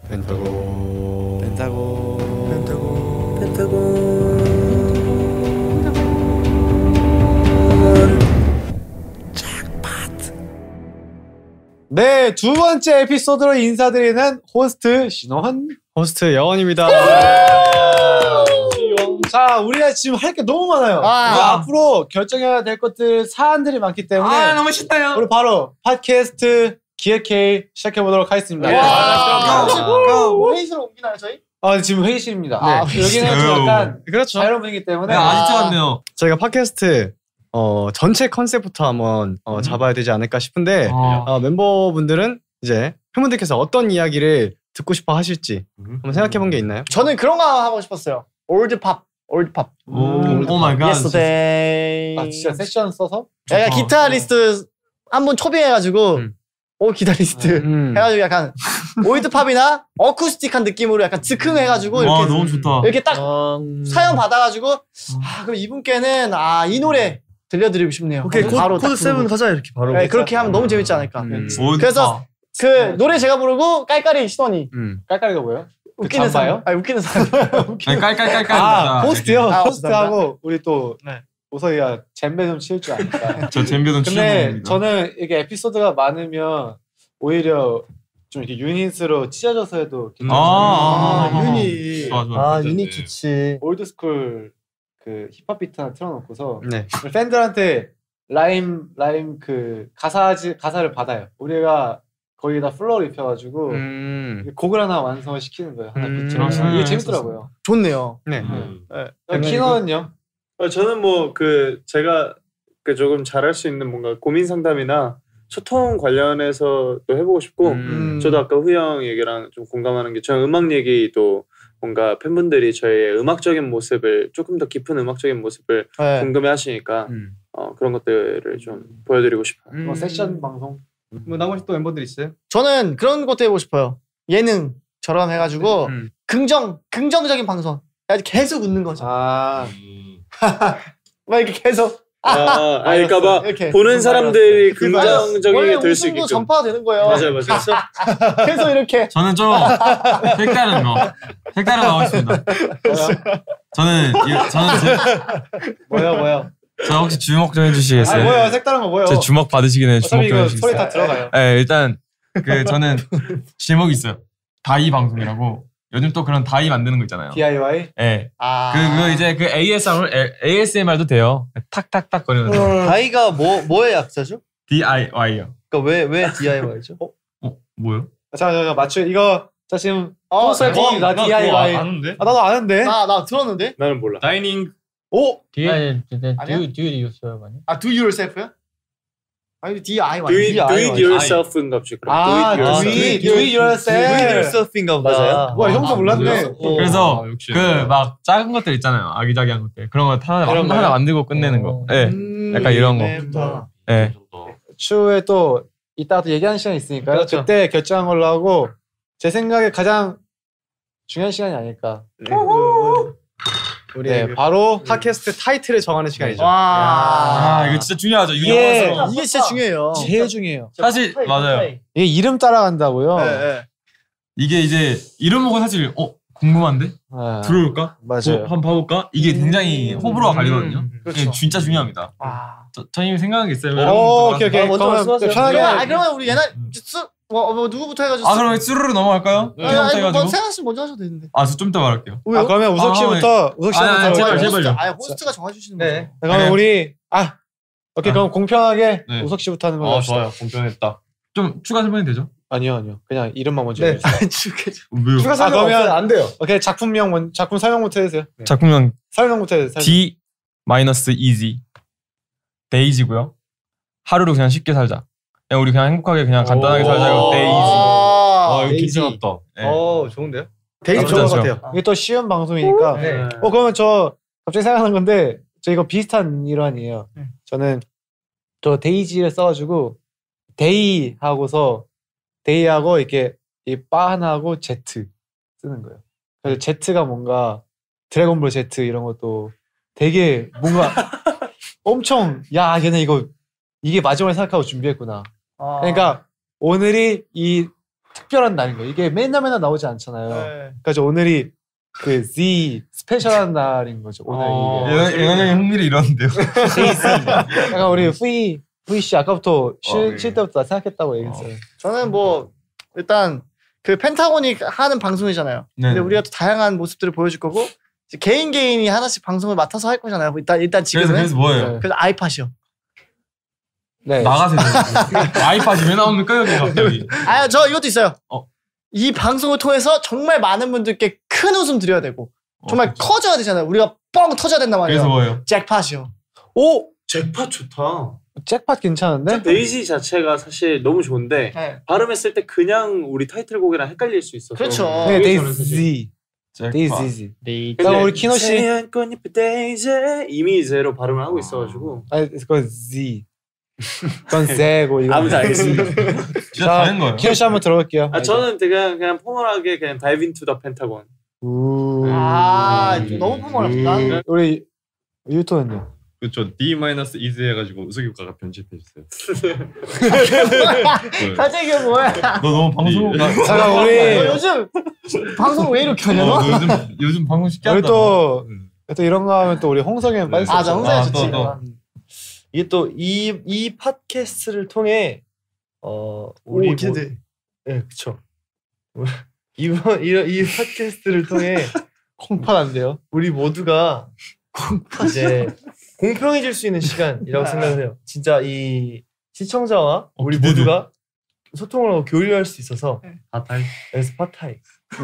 펜타곤 펜타곤 펜타곤 네, 두 번째 에피소드로 인사드리는 호스트 신원, 호스트 여원입니다. 자, 우리가 지금 할 게 너무 많아요. 앞으로 결정해야 될 것들 사안들이 많기 때문에 너무 싫다요. 우리 바로 팟캐스트 기획회의 시작해보도록 하겠습니다. 회의실로 옮기나요 저희? 지금 회의실입니다. 네. 여기는 좀 약간 그렇죠. 자유로운 분위기 때문에 아직도 왔네요. 저희가 팟캐스트 전체 컨셉부터 한번 잡아야 되지 않을까 싶은데 멤버분들은 이제 팬분들께서 어떤 이야기를 듣고 싶어 하실지 한번 생각해 본 게 있나요? 저는 그런 거 하고 싶었어요. 올드팝. 오 마이 갓. Yesterday. 진짜 세션 써서 약간 기타리스트 한 분 초빙해가지고 기타리스트 해가지고 약간 올드팝이나 어쿠스틱한 느낌으로 약간 즉흥해가지고 이렇게 와 너무 좋다. 이렇게 딱 사연 받아가지고 그럼 이분께는 이 노래 들려드리고 싶네요. 오케이 바로 코드 세븐 가자 이렇게 바로. 네, 그렇게 하면 너무 재밌지 않을까. 올드팝. 그래서 그 노래 제가 부르고 깔깔이 시원이 깔깔이가 뭐예요? 웃기는 사람. 웃기는 사람. 아니, 깔깔깔깔. 호스트요. 아, 호스트하고 우리 또 네. 우석이가 잼배 좀 칠 줄 아니까. 저 잼배 좀 근데 치는 저는 이게 에피소드가 많으면 오히려 좀 이렇게 유닛으로 찢어져서 해도 유닛. 좋아. 유닛 좋지. 올드스쿨 그 힙합 비트 하나 틀어놓고서 네. 팬들한테 라임 그 가사를 받아요. 우리가 거기다 플로어를 입혀가지고 곡을 하나 완성을 시키는 거예요. 하나 비트로. 이게 재밌더라고요. 좋네요. 네. 키너는요? 저는 뭐 제가 조금 잘할 수 있는 뭔가 고민 상담이나 소통 관련해서 또 해보고 싶고 저도 아까 후영 얘기랑 좀 공감하는 게 저는 음악 얘기도 뭔가 팬분들이 저의 음악적인 모습을 조금 더 깊은 음악적인 모습을 궁금해하시니까 그런 것들을 좀 보여드리고 싶어요. 세션 방송. 뭐 나머지 또 멤버들 있어요? 저는 그런 것도 해보고 싶어요. 예능처럼 해가지고 긍정적인 방송. 계속 웃는 거죠. 막 이렇게 계속. 그러니까 막 이렇게. 보는 사람들이 긍정적이게 들 수 웃음도 있게끔. 전파가 되는 거예요. 맞아요. 계속 이렇게. 저는 좀 색다른 거 하고 있습니다. 뭐야? 저 혹시 주목 좀 해주시겠어요? 뭐야? 색다른 거 뭐야? 제 주목 받으시긴 해요. 주목 좀 해주시겠어요? 소리 다 들어가요. 네, 일단 저는 제목이 있어요. 다이 방송이라고. 요즘 또 그런 다이 만드는 거 있잖아요. DIY? 네. 그거 이제 ASMR도 돼요. 탁탁탁 거리는 거. 다이가 뭐의 약자죠? DIY요. 그러니까 왜 DIY죠? 뭐요? 자, 맞춰. 이거 자 지금 나 그거 DIY. 아는데? 나도 아는데. 나 들었는데? 나는 몰라. 다이닝. 오? Do you yourself 아니야? Do yourself요? 아니 DIY. Do it yourself인가 보지. Do it yourself인가 보다. 맞아요. 와, 형도 몰랐네. 그래서 막 작은 것들 있잖아요. 아기자기한 것들. 그런 거 하나 만들고 끝내는 거. 네. 약간 이런 거. 네. 추후에 또 이따가 또 얘기하는 시간이 있으니까요. 그렇죠. 그때 결정한 걸로 하고 제 생각에 가장 중요한 시간이 아닐까. 우리 바로 팟캐스트 타이틀을 정하는 시간이죠. 이거 진짜 중요하죠. 이게 진짜 중요해요. 제일 중요해요. 사실 맞아요. 이게 이름 따라간다고요. 이게 이제 이름 보고 사실 궁금한데? 들어올까? 맞아요. 한번 봐볼까? 이게 굉장히 호불호가 갈리거든요. 그렇죠. 진짜 중요합니다. 저님이 생각한 게 있어요? 오케이. 먼저 말씀하세요. 편하게. 그러면 우리 누구부터 해가지고. 그럼 쭈루루 넘어갈까요? 생각하시면 먼저 하셔도 되는데. 저 좀 이따 말할게요. 그러면 우석 씨부터. 제발요. 호스트가 정해주시는 거죠. 그러면 우리 오케이 그럼 공평하게 우석 씨부터 하는 걸로 합시다. 좋아요. 공평했다. 좀 추가 설명이 되죠? 아니요. 그냥 이름만 먼저 해주세요. 왜요? 추가 설명 그러면 안 돼요. 오케이 작품 설명부터 해주세요. 작품명 설명부터 해주세요. D-easy 데이지고요. 하루를 그냥 쉽게 살자. 그냥 우리 그냥 행복하게 그냥 간단하게 살자고 데이지. 이거 괜찮았다. 좋은데요? 되게 좋은 것 같아요. 이게 또 쉬운 방송이니까. 그러면 저 갑자기 생각하는 건데 저 이거 비슷한 일환이에요. 저는 저 데이지를 써가지고 데이하고서 데이하고 이렇게 이 바 하나하고 Z 쓰는 거예요. 그래서 Z가 뭔가 드래곤볼 Z 이런 것도 되게 뭔가 엄청 얘네 이게 마지막에 생각하고 준비했구나. 그러니까 오늘이 이 특별한 날인 거예요. 이게 맨날 나오지 않잖아요. 그래서 오늘이 그 Z 스페셜한 날인 거죠. 오늘 이게. 예나 형이 흥미를 잃었는데요. 약간 우리 V 씨 아까부터 쉴 때부터 나 생각했다고 얘기했어요. 저는 뭐 일단 그 펜타곤이 하는 방송이잖아요. 근데 우리가 또 다양한 모습들을 보여줄 거고 이제 개인이 하나씩 방송을 맡아서 할 거잖아요. 일단 지금은. 그래서 뭐예요? 그래서 아이팟이요. 네. 나가세요. 아이팟이 왜 나옵니까 여기 갑자기? 저 이것도 있어요. 이 방송을 통해서 정말 많은 분들께 큰 웃음 드려야 되고 정말 커져야 되잖아요. 우리가 뻥 터져야 된단 말이에요. 그래서 뭐예요? 잭팟이요. 오! 잭팟 좋다. 잭팟 괜찮은데? 데이지 자체가 사실 너무 좋은데 발음했을 때 그냥 우리 타이틀곡이랑 헷갈릴 수 있어서. 그렇죠. 네, 데이지. 데이지. 그러니까 우리 키노 씨 데이지 이미 제로 발음을 하고 있어가지고. 아니 그건 Z. 그건 Z고 이거. 아무튼 알겠습니다. 진짜 다른 거예요. 키노 씨 한번 들어볼게요. 저는 그냥 포멀하게 그냥 다이브 인투 더 펜타곤. 너무 포멀하다. 우리 유토는요? 그렇죠. D-easy 해가지고 우석이 오빠가 편집해주세요. 갑자기 이게 뭐야? 너 너무 방송가. 잠깐 우리 요즘 방송 왜 이렇게 하냐 너? 요즘 방송 쉽게 우리 한다. 또 이런 거 하면 또 우리 홍성이는 빨리 나 홍성이 좋지. 이게 또 이 팟캐스트를 통해 우리 기대. 네, 그렇죠. 이번 이 팟캐스트를 통해 콩팥 안 돼요? 우리 모두가 이제 공평해질 수 있는 시간이라고 생각을 해요. 진짜 이 시청자와 우리 모두가 소통을 하고 교류할 수 있어서 팟타이. 그래서 팟타이.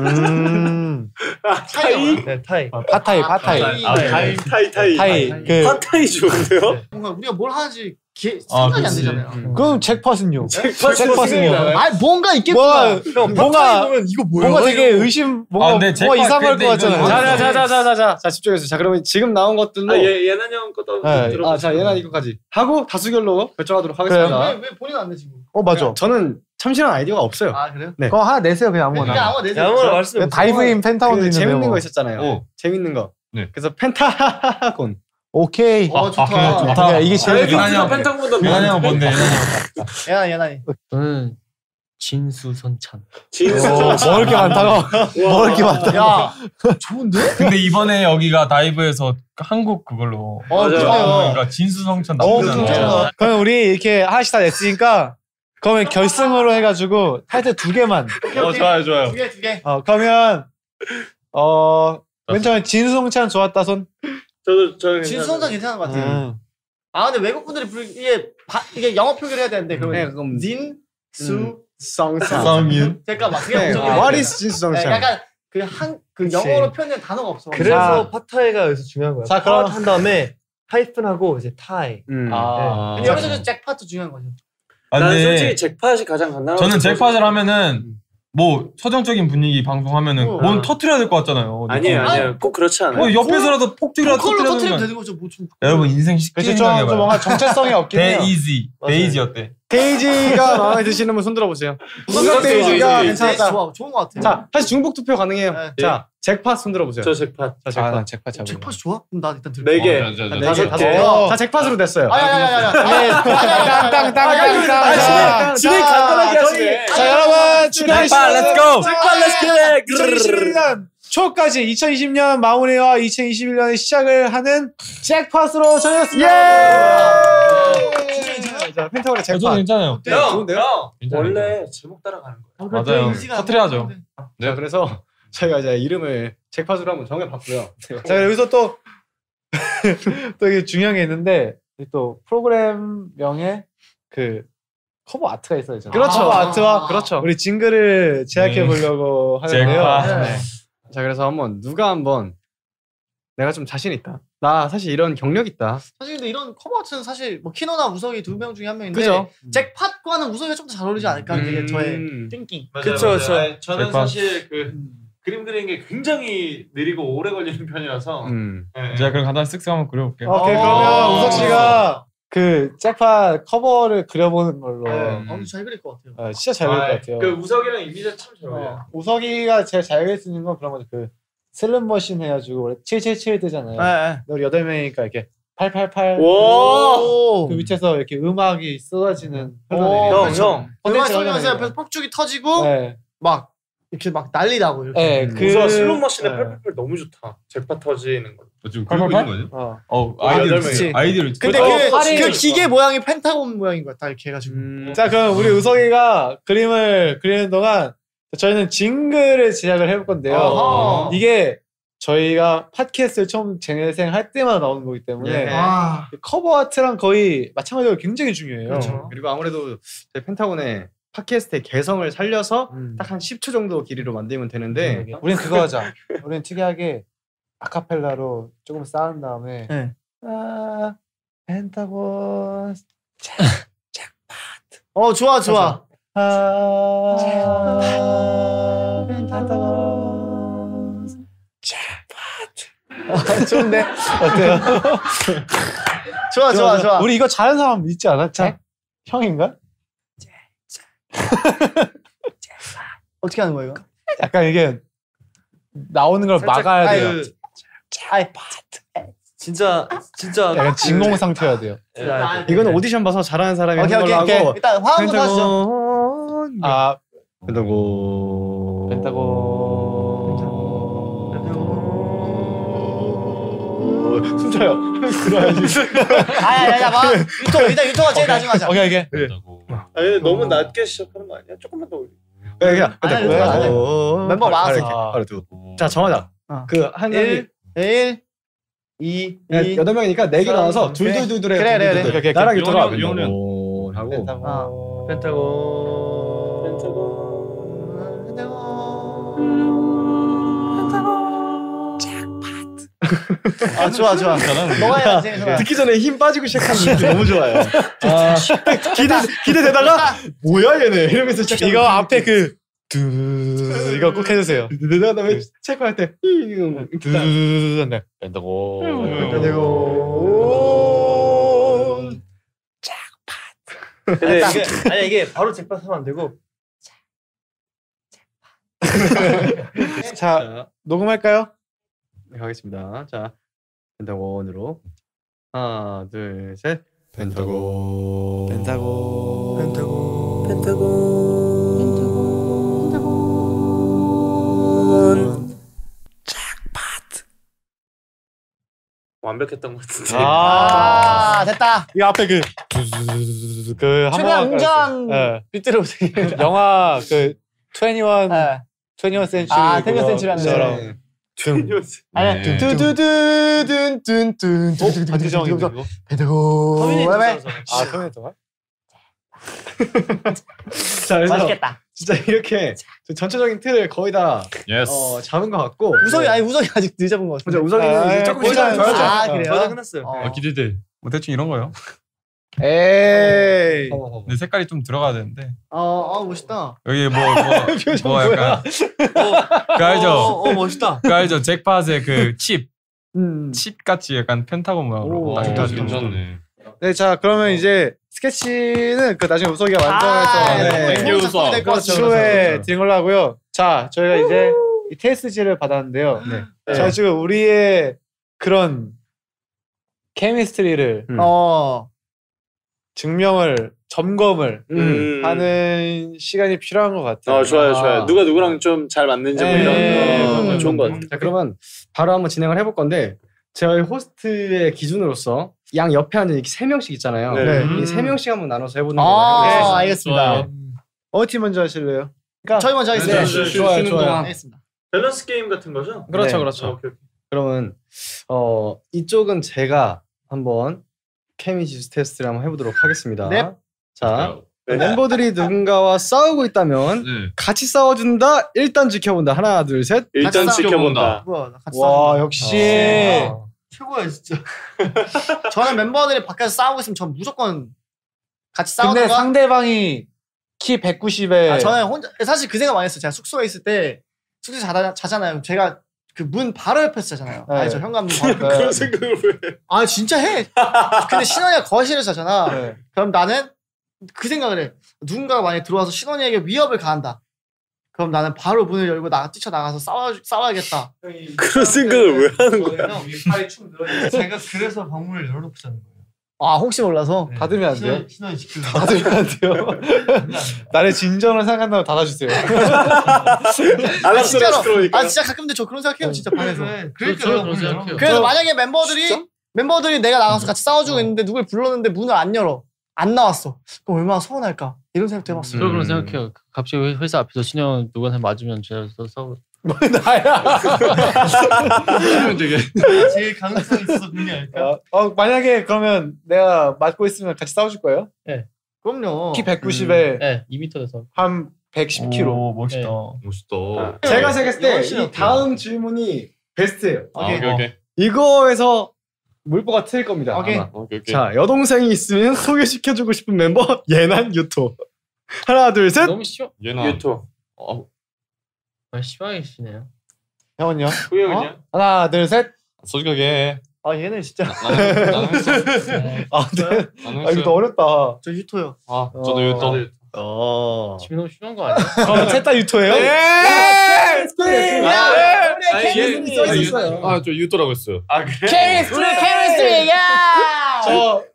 타이? 네, 타이. 팟타이. 타이. 그 팟타이 좋은데요? 뭔가 우리가 뭘 하는지 생각이 안 되잖아요. 그럼 잭팟은요? 잭팟은요? 아니 뭔가 있겠구나. 뭔가 보면 이거 뭐야? 뭔가 되게 의심 뭔가 이상할 것 같잖아요. 자 집중해서. 자 그러면 지금 나온 것들로 예난 형 것도 들어보세요. 자 예난 이거까지 하고 다수결로 결정하도록 하겠습니다. 왜 본인 안 내 지금? 맞아. 저는 참신한 아이디어가 없어요. 그래요? 네. 그거 하나 내세요 그냥 아무거나. 그냥 아무거나 내세요. 아무나 말씀. 다이브인 펜타곤도 그 있는데 재밌는 뭐. 거 있었잖아요. 재밌는 거. 네. 그래서 펜타곤. 오케이. 좋다. 이게 제일 예난이 형 펜타곤보다 예난이 형 뭔데? 예난이. 저는 진수선찬. 먹을 게 많다고. 먹을 게 많다. 야, 좋은데? 근데 이번에 여기가 다이브에서 한국 그걸로. 그러니까 진수성찬 나오잖아. 그럼 우리 이렇게 하나씩 다 냈으니까 그러면 결승으로 해가지고 타이틀 2개만. 좋아요. 두 개. 그러면 맨 처음에 진수성찬 좋았다 손. 저는 진수성찬 괜찮은 것 같아요. 근데 외국 분들이 이게 영어 표기를 해야 되는데 그러면 진수성찬. 잠깐만. What is 진수성찬? 약간 그 영어로 표현된 단어가 없어. 그래서 팟타이가 여기서 중요한 거야. 자, 그럼 한 다음에 하이픈하고 이제 타이. 근데 여기서 잭팟도 중요한 거죠. 나는 솔직히 잭팟이 가장 간단하고. 저는 잭팟을 하면은 뭐 서정적인 분위기 방송하면은 뭔 터트려야 될 것 같잖아요. 아니에요. 꼭 그렇지 않아요. 옆에서라도 폭죽이라도 터트리면 되는 거죠. 여러분 인생 쉽게 생각해봐요. 좀 뭔가 정체성이 없긴 해요. 데이지 어때? 데이지가 마음에 드시는 분 손 들어보세요. 데이지가 괜찮았다. 좋은 것 같아요. 자, 사실 중복 투표 가능해요. 자, 잭팟 손 들어보세요. 저 잭팟. 난 잭팟 잡을래. 잭팟이 좋아? 그럼 나 일단 들어. 4개. 5개. 자, 잭팟으로 됐어요. 땅땅땅땅땅. 진행 간단하게 하시네. 자, 여러분 축하드립니다. 렛츠 고. 잭팟 렛츠 2021년 초까지 2020년 마무리와 2021년의 시작을 하는 잭팟으로 정했습니다. 자, 펜타곤의 저도 잭팟. 괜찮아요. 형, 원래 제목 따라가는 거야. 맞아요. 터트려야죠. 자, 그래서 저희가 이제 이름을 잭팟으로 한번 정해봤고요. 자, 여기서 또 이게 중요한 게 있는데 또 프로그램명에 그 커버 아트가 있어야 되잖아요. 그렇죠. 커버 아트와 그렇죠. 우리 징글을 제작해 보려고 하는데요. 잭팟. 자, 그래서 한번 내가 좀 자신 있다. 나 사실 이런 경력 있다. 사실 근데 이런 커버 아트는 사실 뭐 키노나 우석이 2명 중에 한 명인데 그죠? 잭팟과는 우석이가 좀 더 잘 어울리지 않을까? 그게 저의 띵킹. 그쵸. 저는 잭팟. 사실 그림 그리는 게 굉장히 느리고 오래 걸리는 편이라서. 제가 그럼 간단히 쓱쓱 한번 그려볼게요. 오케이, 그러면 우석 씨가 그 잭팟 커버를 그려보는 걸로. 잘 그릴 것 같아요. 진짜 잘 그릴 것 같아요. 그 우석이랑 이미지가 참 잘 어울려요. 우석이가 제일 잘 그릴 수 있는 건 그런 거죠. 그 슬롯머신 해가지고 원래 777 뜨잖아요. 우리 8명이니까 이렇게 888. 오. 그 밑에서 이렇게 음악이 쏟아지는. 형. 음악 쏘면서 옆에서 폭죽이 터지고 막 이렇게 막 난리 나고 이렇게. 네, 우선 슬롯머신의 네. 펄펄펄 너무 좋다. 잭팟 터지는 거. 지금 그리고 있는 거 아니야? 그치. 아이디어를. 근데 그 기계 모양이 펜타곤 모양인 거야. 딱 이렇게 해가지고. 자, 그럼 우리 우석이가 그림을 그리는 동안 저희는 징글을 제작을 해볼 건데요. 어허. 이게 저희가 팟캐스트를 처음 재생할 때마다 나오는 거기 때문에 네. 커버 아트랑 거의 마찬가지로 굉장히 중요해요. 그렇죠. 그리고 아무래도 저희 펜타곤의 팟캐스트의 개성을 살려서 딱 한 10초 정도 길이로 만들면 되는데 우린 그거 하자. 우린 특이하게 아카펠라로 조금 쌓은 다음에 네. 펜타곤 좋아. 펜타곤 좋은데 어때요? 좋아. 우리 이거 잘하는 사람 있지 않았죠? 형인가? 어떻게 하는 거예요? 약간 이게 나오는 걸 막아야 돼요. 진짜 약간 진공 상태여야 돼요. 이거는 오디션 봐서 잘하는 사람이 하는 걸로 오케이. 하고 일단 화음부터 하시죠. 펜타곤 숨차요. 아야 봐. 일단 유토가 제일 나중에 하자. 오케이. 근데 너무 낮게 시작하는 거 아니야? 조금만 더 올려. 그냥 멤버 많아서. 이렇게 바로 두고. 자 정하자. 그한 명이 1, 2, 8명이니까 4개 나와서 둘둘둘둘 해. 그래. 나랑 유토가 영련. 하고 좋아. 너가 해야지. 듣기 전에 힘 빠지고 시작하는 느낌 너무 좋아요. 기대되다가 뭐야 얘네 이러면서 시작. 이거 앞에 이거 꼭 해주세요. 그다음에 체크할 때 근데 이게 바로 잭팟하면 안 되고 자 녹음할까요? 네, 가겠습니다. 자 펜타곤으로 하나 둘 셋. 펜타곤 완벽했던 것 같은데. 됐다. 이 앞에 한 최대한 번만 웅장 네. 비트로. 영화 21 센츄리 21 센츄리라는 아니 둔둔둔둔둔둔 박지정인데 이거? 펜타곤 터미네이터가? 자 그래서 맛있겠다. 진짜 이렇게 전체적인 틀을 거의 다 잡은 것 같고 우석이 아직 늦 잡은 것 같은데. 우석이는 이제 조금 시간을 더 하죠. 그래요? 거의 다 끝났어요. 기대돼. 뭐 대충 이런 거요. 에이 근데 색깔이 좀 들어가야 되는데 멋있다. 여기 뭐 약간 그 알죠? 멋있다. 그 알죠? 잭팟의 그 칩 같이 약간 펜타곤 모양으로 딱 진짜 해가지고. 괜찮네. 네, 자 그러면 이제 스케치는 나중에 우석이가 완성해서 땡큐 우석. 추후에 드린 걸로 하고요. 자 저희가 이제 이 테스트지를 받았는데요. 자 지금 우리의 그런 케미스트리를 점검을 하는 시간이 필요한 것 같아요. 좋아요. 누가 누구랑 좀 잘 맞는지 뭐 이런 거 좋은 것 같아요. 자 그러면 바로 한번 진행을 해볼 건데 저희 호스트의 기준으로서 양 옆에 앉은 이렇게 3명씩 있잖아요. 이 3명씩 한번 나눠서 해보는 거예요. 알겠습니다. 어느 팀 먼저 하실래요? 저희 먼저 하겠습니다. 좋아요. 알겠습니다. 밸런스 게임 같은 거죠? 그렇죠. 오케이. 그러면 이쪽은 제가 한번 케미지수 테스트를 한번 해보도록 하겠습니다. 네. 자 멤버들이 누군가와 싸우고 있다면 같이 싸워준다. 일단 지켜본다. 하나 둘 셋. 일단 지켜본다. 뭐야, 나 같이 와 싸우는 거야. 역시 최고야 진짜. 저는 멤버들이 밖에서 싸우고 있으면 전 무조건 같이 근데 싸우는 거. 상대방이 키 190에 저는 혼자 사실 그 생각 많이 했어요. 제가 숙소에 있을 때 숙소 자잖아요. 제가 그 문 바로 옆에서 자잖아요. 네. 알죠? 현관문 바로 옆에. 그런 생각을 왜? 진짜 해. 근데 신원이가 거실에서 자잖아. 네. 그럼 나는 그 생각을 해. 누군가가 만약에 들어와서 신원이에게 위협을 가한다. 그럼 나는 바로 문을 열고 뛰쳐나가서 싸워야겠다. 그런 생각을 왜 하는 거야? 팔이 축 늘어져. 제가 그래서 방문을 열어놓고 자는 거예요. 아 혹시 몰라서 닫으면 안 돼요? 신원 시키는 닫으면 안 돼요. 나를 진정을 생각한다고 닫아주세요. 아 진짜로. 아 진짜 가끔 근데 저 그런 생각해요 진짜 방에서. 그러니까 그래서 만약에 멤버들이 내가 나가서 같이 싸워주고 있는데 누굴 불렀는데 문을 안 열어. 안 나왔어. 그럼 얼마나 서운할까? 이런 생각도 해봤어요. 저도 그런 생각해요. 갑자기 회사 앞에서 신영 누구한테 맞으면 제가 싸우. 나야. 되게 제일 가능성 있어서 그런 게 아닐까? 만약에 그러면 내가 맞고 있으면 같이 싸워줄 거예요? 네. 그럼요. 키 190에 네, 2m에서 한 110kg. 오, 멋있다. 네. 멋있다. 제가 생각했을 때 훨씬 이 다음 질문이 베스트예요. 오케이. 이거에서 물보가 트일 겁니다. 오케이. 아마. 오케이. 자, 여동생이 있으면 소개시켜주고 싶은 멤버 예난 유토. 하나, 둘, 셋. 너무 쉬워. 얘나 유토. 심하시네요. 형은요? 후영은요? 하나, 둘, 셋. 솔직하게 아 얘는 진짜. 나는 했어. 아, 네. 나는 아 이거 또 어렵다. 저 유토요. 저도 유토. 지금 너무 쉬운 거 아니야? 그럼 셋다 유토예요? 저 유토라고 했어요. 아 그래? 케미스트리 야.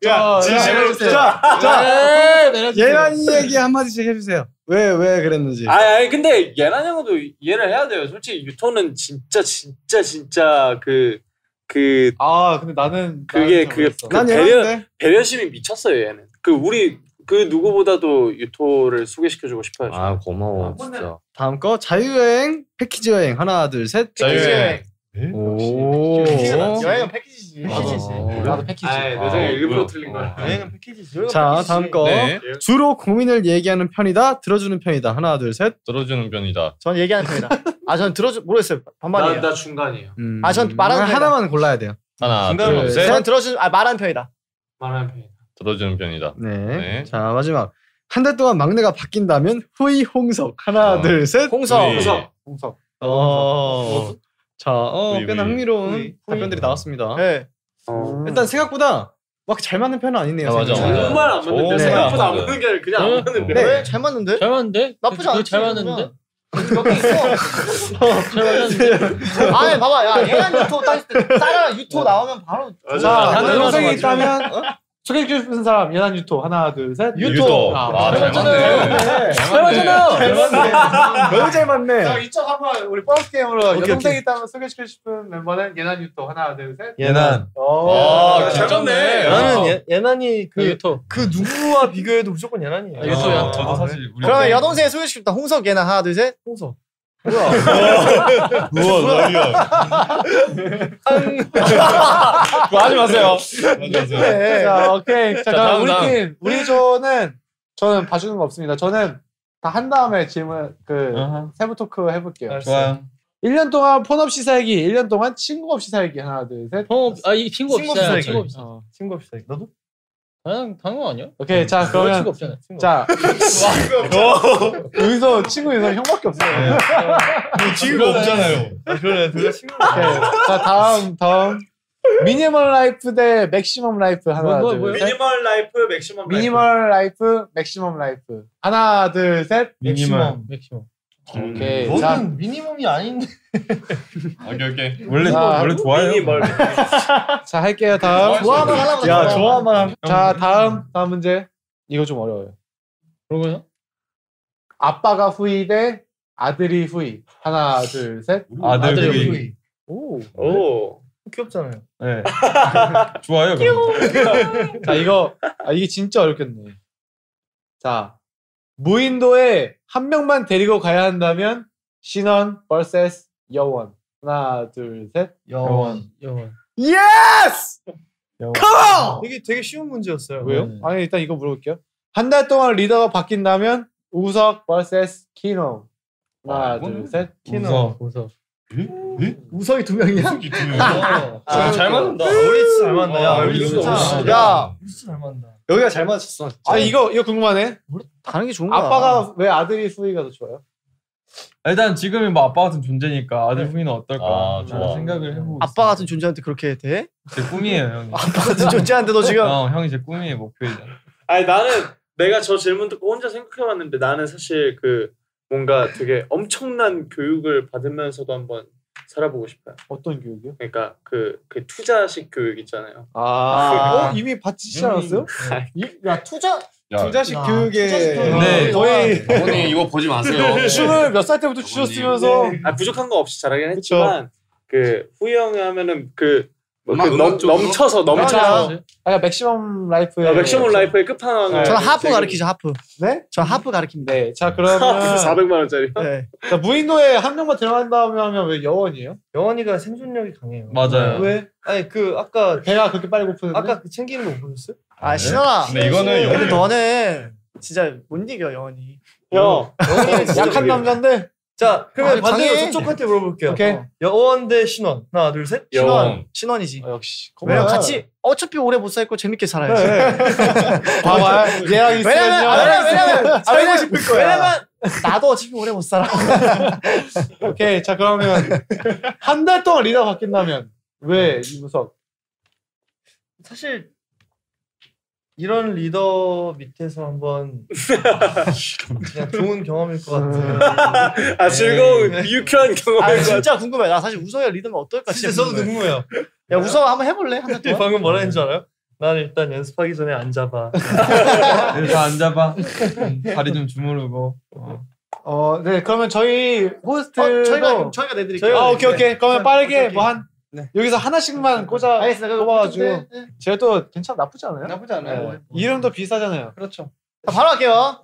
예난이 얘기 한마디씩 해주세요. 왜 그랬는지. 아니 근데 예난 형도 이해를 해야 돼요. 솔직히 유토는 진짜 근데 나는 난 배려 예난인데. 배려심이 미쳤어요 얘는. 그 누구보다도 유토를 소개시켜주고 싶어요. 아 고마워 진짜. 다음 거 자유여행 패키지 여행. 하나, 둘, 셋. 자유여행. 오. 여행은 패키지지. 나도 패키지. 내가 일부러 틀린 거야. 여행은 패키지지. 자, 다음 거. 네. 주로 고민을 얘기하는 편이다. 들어주는 편이다. 하나, 둘, 셋. 들어주는 편이다. 전 얘기하는 편이다. 아 전 모르겠어요. 반반이에요. 나 중간이에요. 아, 전 말하는 편이다. 하나만 골라야 돼요. 하나, 중간으로 둘, 셋. 셋. 전 말하는 편이다. 말하는 편이다. 들어주는 편이다. 네. 네. 자, 마지막. 한 달 동안 막내가 바뀐다면 후이 홍석. 하나, 둘, 셋. 홍석. 후이. 홍석. 자, 후이, 꽤나 후이. 흥미로운 후이. 답변들이 나왔습니다. 네. 일단 생각보다 막 잘 맞는 편은 아니네요. 맞아, 생각보다. 맞아. 정말 안 맞는데 네. 생각보다 안 맞는 게 아니라 그냥 안 맞는데. 네. 잘 맞는데? 잘 맞는데? 나쁘지 않지. 잘 맞는데? 여기 있어. 잘 맞는데? 아니 봐봐 야 얘한 유토 따질 때 따라 유토 나오면 바로. 자, 맞아. 여동생이 있다면 소개해주고 싶은 사람 예난 유토. 하나, 둘, 셋. 유토. 잘 잘 맞네. 잘 맞잖아요. 너무 잘 맞네. 자, 이쪽 한번 우리 버스 게임으로 오케이, 여동생이 오케이. 있다면 소개시키고 싶은 멤버는 예난 유토. 하나, 둘, 셋. 예난. 잘 맞네. 나는 예난이 유토. 그 누구와 비교해도 무조건 예난이에요. 유토야. 저도 사실 우리 그러면 여동생이 소개시키고 싶다. 홍석 얘나 하나 둘 셋. 홍석. 우와 나이야. 그거 하지 마세요. 네. 자, 오케이. 자, 다음, 그럼 다음. 우리 팀. 우리 조는 저는 봐주는 거 없습니다. 저는 다 한 다음에 질문 세부 토크 해볼게요. 좋아요. 1년 동안 폰 없이 살기, 1년 동안 친구 없이 살기. 하나, 둘, 셋. 이 친구 친구 없잖아. 없이 친구 없이. 친구 없이 살기. 너도? 당연 아니야? 오케이. 자, 친구 그러면 없잖아. 자 여기서 친구 있어 형밖에 없어요. 친구 없잖아요. 그러네. 둘 다 친구. 오케이. 자, 다음. 미니멀 라이프 대 맥시멈 라이프. 하나, 둘, 셋. 미니멀 라이프 맥시멈 미니멀 라이프, 맥시멈 라이프. 하나, 둘, 셋. 미니멀. 맥시멈. 오케이. 너는 자, 미니멈이 아닌데. 오케이. 원래 좋아해요. 미니멀. 자 할게요. 다음. 좋아만 하려면 야, 좋아만. 자, 다음 문제. 이거 좀 어려워요. 그러고요? 아빠가 후이 대 아들이 후이. 하나, 둘, 셋. 아들 후이. 후이. 오. 오. 귀엽잖아요. 네. 좋아요. 그럼. 자, 이게 진짜 어렵겠네. 자, 무인도에 한 명만 데리고 가야 한다면 신원 vs 여원. 하나, 둘, 셋. 여원. 예스! 컴온! 되게 쉬운 문제였어요. 왜요? 네. 아니, 일단 이거 물어볼게요. 한 달 동안 리더가 바뀐다면 우석 vs 키노. 하나, 둘, 셋. 키노. 웃어. 우석이 두 명이야? 잘 맞는다. 우리 진짜 잘 맞다. 야, 우리 진짜. 야 우리 진짜 잘 맞다. 여기가 잘 맞췄어. 아, 이거 궁금하네. 다른 게 좋은 거야. 아빠가 왜 아들이 후이가 더 좋아요? 일단 지금이 뭐 아빠 같은 존재니까 아들 후이는 어떨까 아, 라는 좋아. 생각을 해보고 아빠 같은 존재한테 그렇게 돼? 제 꿈이에요 형이. 아빠 같은 존재한테 너 지금 형이 제 꿈이에요 목표이잖아. 아니 나는 내가 저 질문 듣고 혼자 생각해봤는데 나는 사실 그 뭔가 되게 엄청난 교육을 받으면서도 한번 살아보고 싶어요. 어떤 교육이요? 그러니까 그 투자식 교육 있잖아요. 이미 받지 않았어요? 야 투자 투자식 교육에 네. 거의 어머니 이거 보지 마세요. 춤을 몇 살 때부터 추셨으면서 부족한 거 없이 잘하긴 했지만 그 후이 형이 하면은 음악 쪽으로? 넘쳐서 아까 맥시멈 라이프의 맥시멈 라이프의 끝판왕을 저는 하프 가르치죠 하프. 네? 저 하프 가르칩니다. 네. 자 그러면 400만 원짜리. 네. 자, 무인도에 한 명만 들어간다면 하면 왜 여원이에요? 영원이가 생존력이 강해요. 맞아요. 왜? 아니 그 아까 배가 그렇게 빨리 고프는데? 아까 그 챙기는 거 못 보셨어요? 아 신원아. 근데 이거는 근데 너는 진짜 못 이겨 영원히. 형 영원이는 진짜 약한 모르겠어요. 남자인데 자 그러면 아니, 반대로 강해. 저쪽한테 물어볼게요. 오케이. 여원 대 신원. 하나 둘 셋. 신원이지. 역시 왜냐면 같이 어차피 오래 못 살고 재밌게 살아야지. 봐봐 얘랑 왜냐면 알고 싶을 거야. 왜냐면 나도 어차피 오래 못 살아. 오케이 자 그러면 한 달 동안 리더 바뀐다면 왜 이무석? 사실 이런 리더 밑에서 한번 그냥 좋은 경험일 것 같은. 즐거운 유쾌한 경험을 진짜 궁금해. 나 사실 우성이가 리더면 어떨까 진짜 저도 궁금해요. 야 우성아 한번 해볼래 한 달 동안? 방금 뭐라 했는 줄 알아요? 난 일단 연습하기 전에 앉아봐. 이렇게 앉아봐. 다리 좀 주무르고. 네 그러면 저희 호스트도 저희가 내드릴게요. 오케이 그러면 빠르게 오케이. 뭐 한 여기서 하나씩만 알겠습니다. 뽑아가지고 제가 또 괜찮아 나쁘지 않아요? 나쁘지 않아요. 네. 이름도 비슷하잖아요. 그렇죠. 자, 바로 할게요.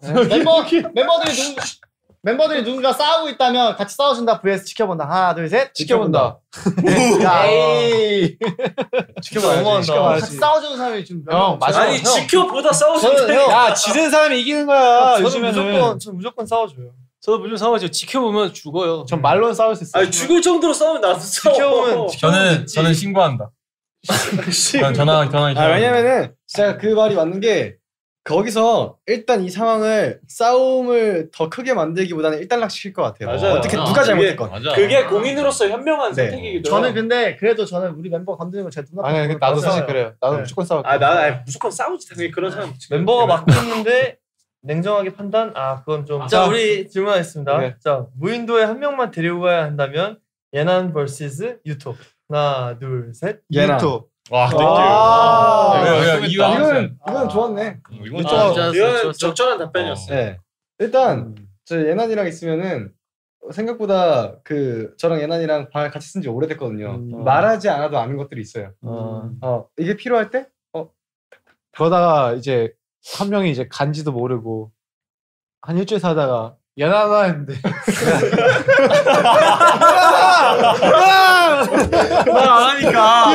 멤버들이 누군가 싸우고 있다면 같이 싸워준다 vs 지켜본다. 하나 둘 셋. 지켜본다. 야, 에이. 너무한다. 같이 싸워주는 사람이 지금 형 맞아. 아니 지켜보다 싸우시는 야 지는 사람이 이기는 거야. 요즘에는. 저는 무조건 싸워줘요. 저도 무슨 싸우죠. 지켜보면 죽어요. 전 말로는 싸울 수 있어요. 아니 죽을 정도로 싸우면 나도 싸워. 저는 신고한다. 전화. 왜냐면은 진짜 그 말이 맞는 게 거기서 일단 이 상황을 싸움을 더 크게 만들기보다는 일단락시킬 것 같아요. 맞아요. 어떻게 누가 잘못했건. 그게 공인으로서 현명한 네. 선택이기도 해요. 저는 근데 그래도 저는 우리 멤버 건드리는 거 제일 눈 아니 아프고 나도 사실 그래서 그래요. 나도 네. 무조건 싸울 아 거야. 나는 무조건 싸우지 당연히 그런 사람. 멤버가 맡고 있는데 냉정하게 판단? 그건 좀. 자, 우리 질문하겠습니다. 네. 자, 무인도에 한 명만 데리고 가야 한다면 예난 vs 유토. 하나, 둘, 셋. 예난. 유토. 와, 이건 좋았네. 이거는 적절한 답변이었어. 네. 일단 저 예난이랑 있으면은 생각보다 그 저랑 예난이랑 방 같이 쓴 지 오래됐거든요. 말하지 않아도 아는 것들이 있어요. 이게 필요할 때? 그러다가 이제 한 명이 이제 간지도 모르고 한 일주일 살다가 연하나 했는데 말 안 하니까.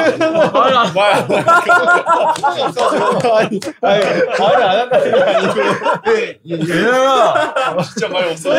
말을 안 한다는 게 아니고 연하나 진짜 말 없어.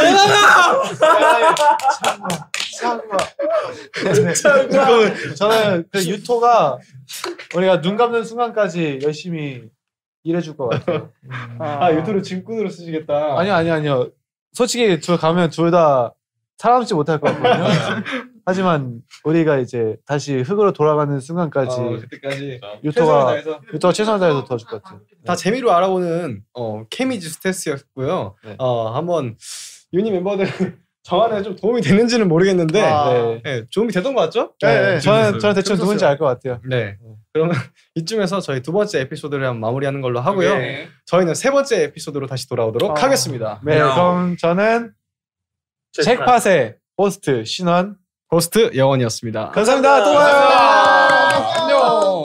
저는 그 유토가 우리가 눈 감는 순간까지 열심히 일해줄 것 같아요. 유토를 짐꾼으로 쓰시겠다. 아니요. 솔직히 가면 둘 다 살아남지 못할 것 같거든요. 하지만 우리가 이제 다시 흑으로 돌아가는 순간까지 그때까지 유토가 최선을 다해서 도와줄 것 같아요. 다 재미로 알아보는 케미즈 스테스였고요. 네. 한번 유니 멤버들 정하는 좀 도움이 됐는지는 모르겠는데 네, 도움이 되던 것 같죠? 네. 저는 대충 누군지 알 것 같아요. 네. 그러면 이쯤에서 저희 두 번째 에피소드를 한번 마무리하는 걸로 하고요. 네. 저희는 세 번째 에피소드로 다시 돌아오도록 하겠습니다. 네, 그럼 저는 책팟의 호스트 신원, 호스트 영원이었습니다. 감사합니다. 또 봐요. 안녕.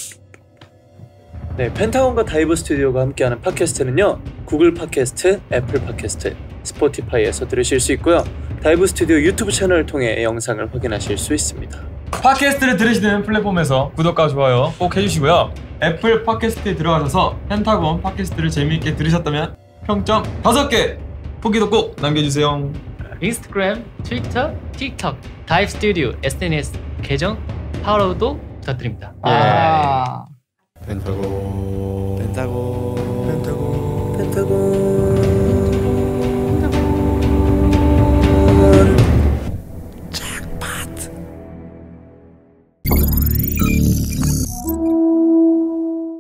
네, 펜타곤과 다이브 스튜디오가 함께하는 팟캐스트는요. 구글 팟캐스트, 애플 팟캐스트, 스포티파이에서 들으실 수 있고요. 다이브 스튜디오 유튜브 채널을 통해 영상을 확인하실 수 있습니다. 팟캐스트를 들으시는 플랫폼에서 구독과 좋아요 꼭 해주시고요. 애플 팟캐스트에 들어가셔서 펜타곤 팟캐스트를 재미있게 들으셨다면 평점 5개 후기도 꼭 남겨주세요. 인스타그램, 트위터, 틱톡, 다이브 스튜디오 SNS 계정 팔로우도 부탁드립니다. 펜타곤. 펜타곤.